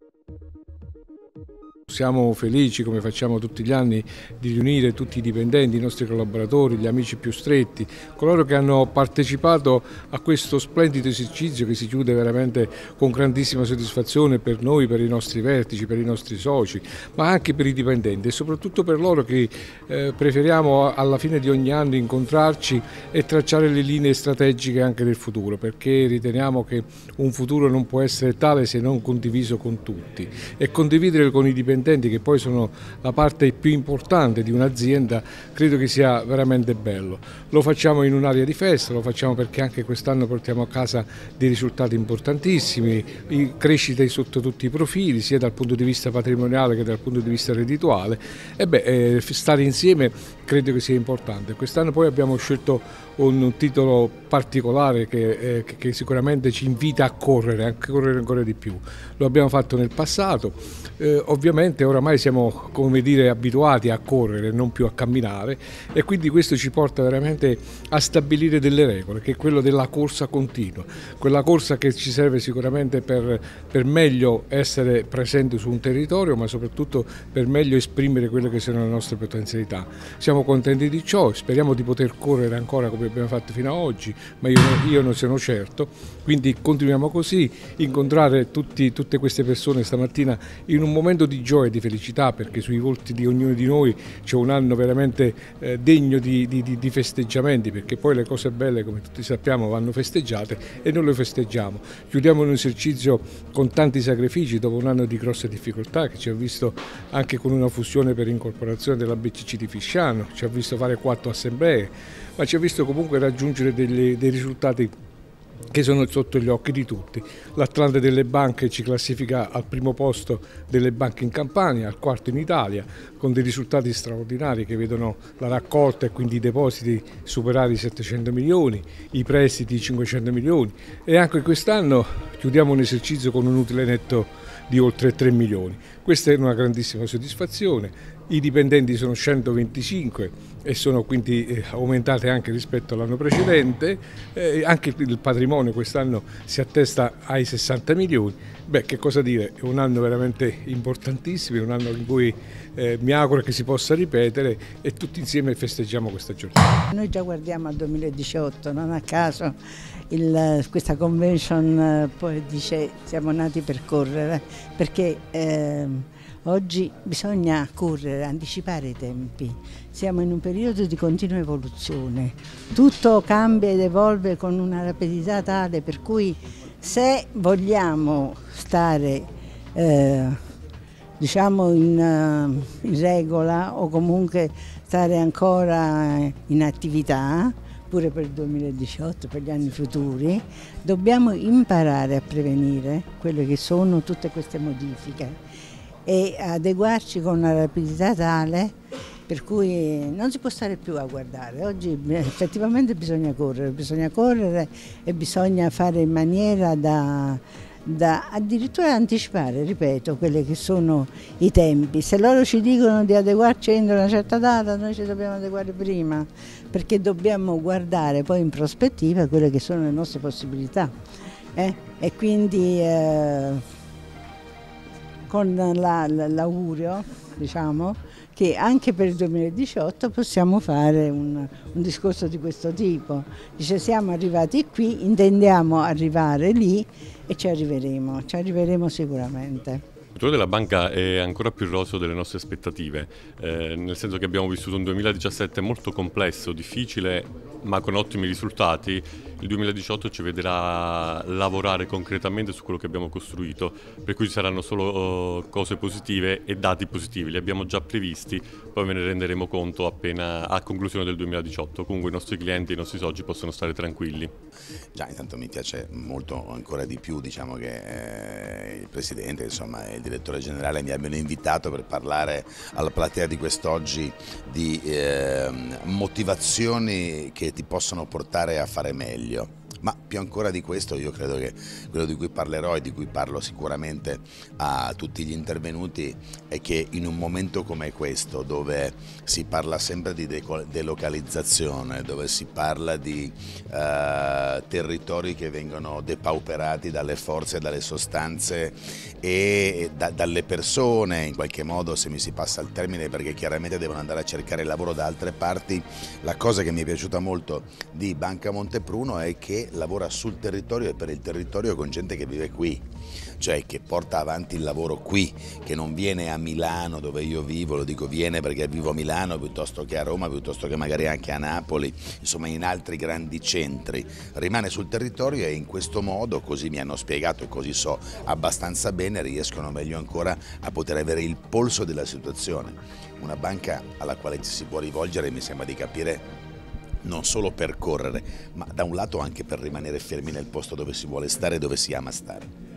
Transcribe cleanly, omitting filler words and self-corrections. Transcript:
Siamo felici, come facciamo tutti gli anni, di riunire tutti i dipendenti, i nostri collaboratori, gli amici più stretti, coloro che hanno partecipato a questo splendido esercizio che si chiude veramente con grandissima soddisfazione per noi, per i nostri vertici, per i nostri soci, ma anche per i dipendenti e soprattutto per loro che preferiamo alla fine di ogni anno incontrarci e tracciare le linee strategiche anche del futuro, perché riteniamo che un futuro non può essere tale se non condiviso con tutti, e condividere con i dipendenti, che poi sono la parte più importante di un'azienda, credo che sia veramente bello. Lo facciamo in un'area di festa, lo facciamo perché anche quest'anno portiamo a casa dei risultati importantissimi, crescite sotto tutti i profili, sia dal punto di vista patrimoniale che dal punto di vista reddituale, e stare insieme credo che sia importante. Quest'anno poi abbiamo scelto un titolo particolare che sicuramente ci invita a correre ancora di più. Lo abbiamo fatto nel passato, ovviamente oramai siamo, come dire, abituati a correre, non più a camminare, e quindi questo ci porta veramente a stabilire delle regole, che è quello della corsa continua, quella corsa che ci serve sicuramente per meglio essere presenti su un territorio, ma soprattutto per meglio esprimere quelle che sono le nostre potenzialità. Siamo contenti di ciò, speriamo di poter correre ancora come abbiamo fatto fino ad oggi, ma io non sono certo, quindi continuiamo così, incontrare tutte queste persone stamattina in un momento di gioia e di felicità, perché sui volti di ognuno di noi c'è un anno veramente degno di festeggiamenti, perché poi le cose belle, come tutti sappiamo, vanno festeggiate e noi le festeggiamo. Chiudiamo un esercizio con tanti sacrifici dopo un anno di grosse difficoltà che ci ha visto anche con una fusione per incorporazione della BCC di Fisciano, ci ha visto fare 4 assemblee, ma ci ha visto comunque raggiungere dei risultati che sono sotto gli occhi di tutti. L'Atlante delle banche ci classifica al primo posto delle banche in Campania, al quarto in Italia, con dei risultati straordinari che vedono la raccolta e quindi i depositi superare i 700 milioni, i prestiti 500 milioni, e anche quest'anno chiudiamo un esercizio con un utile netto di oltre 3 milioni. Questa è una grandissima soddisfazione. I dipendenti sono 125 e sono quindi aumentate anche rispetto all'anno precedente, anche il patrimonio quest'anno si attesta ai 60 milioni. Beh, che cosa dire, è un anno veramente importantissimo, è un anno in cui mi auguro che si possa ripetere e tutti insieme festeggiamo questa giornata. Noi già guardiamo al 2018, non a caso questa convention poi dice siamo nati per correre, perché oggi bisogna correre, anticipare i tempi. Siamo in un periodo di continua evoluzione, tutto cambia ed evolve con una rapidità tale per cui se vogliamo stare diciamo in regola o comunque stare ancora in attività, pure per il 2018, per gli anni futuri, dobbiamo imparare a prevenire quelle che sono tutte queste modifiche e adeguarci con una rapidità tale per cui non si può stare più a guardare. Oggi effettivamente bisogna correre e bisogna fare in maniera da addirittura anticipare, ripeto, quelli che sono i tempi. Se loro ci dicono di adeguarci entro una certa data, noi ci dobbiamo adeguare prima, perché dobbiamo guardare poi in prospettiva quelle che sono le nostre possibilità. E quindi con l'augurio, diciamo, che anche per il 2018 possiamo fare un discorso di questo tipo. Dice siamo arrivati qui, intendiamo arrivare lì e ci arriveremo sicuramente. Il futuro della banca è ancora più roseo delle nostre aspettative, nel senso che abbiamo vissuto un 2017 molto complesso, difficile, ma con ottimi risultati. Il 2018 ci vedrà lavorare concretamente su quello che abbiamo costruito, per cui ci saranno solo cose positive e dati positivi, li abbiamo già previsti, poi ve ne renderemo conto appena a conclusione del 2018. Comunque i nostri clienti e i nostri soci possono stare tranquilli. Già, intanto mi piace molto ancora di più, diciamo, che il Presidente, insomma, e il Direttore Generale mi abbiano invitato per parlare alla platea di quest'oggi di motivazioni che ti possono portare a fare meglio. Ma più ancora di questo io credo che quello di cui parlerò e di cui parlo sicuramente a tutti gli intervenuti è che in un momento come questo, dove si parla sempre di delocalizzazione, dove si parla di territori che vengono depauperati dalle forze, dalle sostanze e dalle persone, in qualche modo, se mi si passa il termine, perché chiaramente devono andare a cercare lavoro da altre parti, la cosa che mi è piaciuta molto di Banca Montepruno è che lavora sul territorio e per il territorio con gente che vive qui, cioè che porta avanti il lavoro qui, che non viene a Milano dove io vivo, lo dico viene perché vivo a Milano piuttosto che a Roma, piuttosto che magari anche a Napoli, insomma in altri grandi centri, rimane sul territorio e in questo modo, così mi hanno spiegato e così so abbastanza bene, riescono meglio ancora a poter avere il polso della situazione. Una banca alla quale ci si può rivolgere, mi sembra di capire, non solo per correre, ma da un lato anche per rimanere fermi nel posto dove si vuole stare e dove si ama stare.